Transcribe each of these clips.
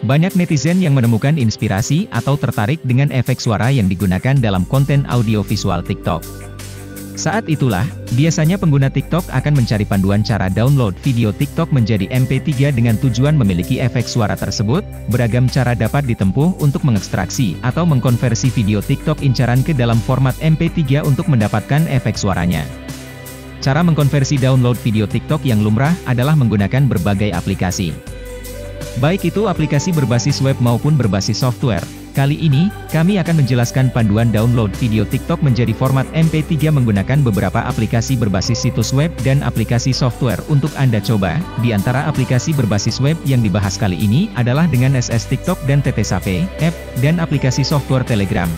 Banyak netizen yang menemukan inspirasi atau tertarik dengan efek suara yang digunakan dalam konten audiovisual TikTok. Saat itulah, biasanya pengguna TikTok akan mencari panduan cara download video TikTok menjadi MP3 dengan tujuan memiliki efek suara tersebut. Beragam cara dapat ditempuh untuk mengekstraksi atau mengkonversi video TikTok incaran ke dalam format MP3 untuk mendapatkan efek suaranya. Cara mengkonversi download video TikTok yang lumrah adalah menggunakan berbagai aplikasi. Baik itu aplikasi berbasis web maupun berbasis software. Kali ini, kami akan menjelaskan panduan download video TikTok menjadi format MP3 menggunakan beberapa aplikasi berbasis situs web dan aplikasi software untuk Anda coba. Di antara aplikasi berbasis web yang dibahas kali ini adalah dengan SS TikTok dan TTSafe, app, dan aplikasi software Telegram.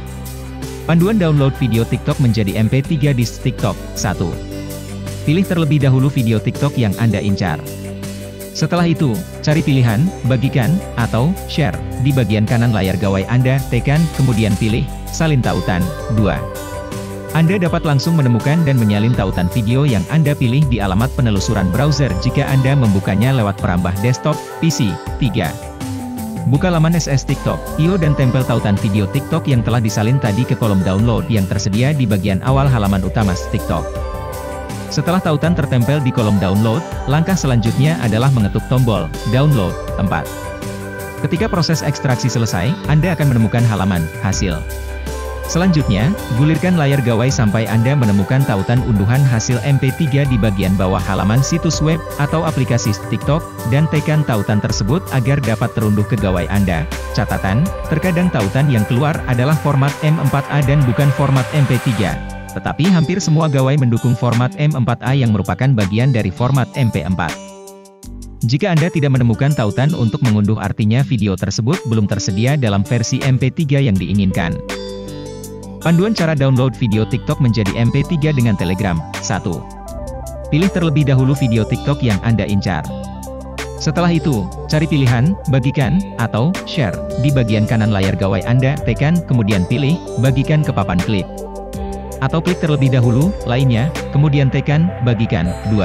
Panduan download video TikTok menjadi MP3 di TikTok. 1. Pilih terlebih dahulu video TikTok yang Anda incar. Setelah itu, cari pilihan, bagikan, atau share. Di bagian kanan layar gawai Anda, tekan, kemudian pilih, salin tautan. 2. Anda dapat langsung menemukan dan menyalin tautan video yang Anda pilih di alamat penelusuran browser jika Anda membukanya lewat perambah desktop, PC. 3. Buka laman SS TikTok, io dan tempel tautan video TikTok yang telah disalin tadi ke kolom download yang tersedia di bagian awal halaman utama TikTok. Setelah tautan tertempel di kolom download, langkah selanjutnya adalah mengetuk tombol download. 4. Ketika proses ekstraksi selesai, Anda akan menemukan halaman hasil. Selanjutnya, gulirkan layar gawai sampai Anda menemukan tautan unduhan hasil MP3 di bagian bawah halaman situs web atau aplikasi TikTok, dan tekan tautan tersebut agar dapat terunduh ke gawai Anda. Catatan, terkadang tautan yang keluar adalah format M4A dan bukan format MP3. Tetapi hampir semua gawai mendukung format M4A yang merupakan bagian dari format MP4. Jika Anda tidak menemukan tautan untuk mengunduh, artinya video tersebut belum tersedia dalam versi MP3 yang diinginkan. Panduan cara download video TikTok menjadi MP3 dengan Telegram. 1. Pilih terlebih dahulu video TikTok yang Anda incar. Setelah itu, cari pilihan, bagikan, atau share. Di bagian kanan layar gawai Anda, tekan, kemudian pilih, bagikan ke papan klip. Atau klik terlebih dahulu, lainnya, kemudian tekan, bagikan. 2.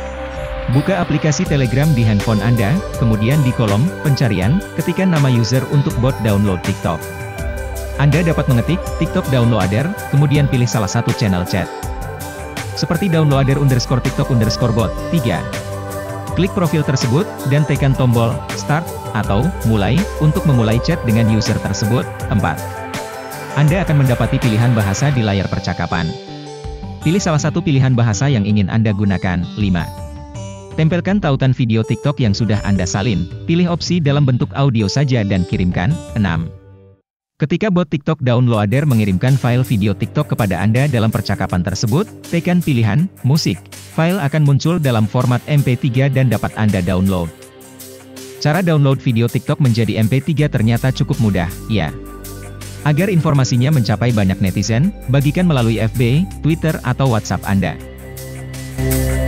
Buka aplikasi Telegram di handphone Anda, kemudian di kolom pencarian, ketikkan nama user untuk bot download TikTok. Anda dapat mengetik, TikTok downloader, kemudian pilih salah satu channel chat. Seperti downloader_TikTok_bot. 3. Klik profil tersebut, dan tekan tombol, start, atau, mulai, untuk memulai chat dengan user tersebut. 4. Anda akan mendapati pilihan bahasa di layar percakapan. Pilih salah satu pilihan bahasa yang ingin Anda gunakan. 5. Tempelkan tautan video TikTok yang sudah Anda salin. Pilih opsi dalam bentuk audio saja dan kirimkan. 6. Ketika bot TikTok downloader mengirimkan file video TikTok kepada Anda dalam percakapan tersebut, tekan pilihan musik. File akan muncul dalam format MP3 dan dapat Anda download. Cara download video TikTok menjadi MP3 ternyata cukup mudah, ya. Agar informasinya mencapai banyak netizen, bagikan melalui FB, Twitter, atau WhatsApp Anda.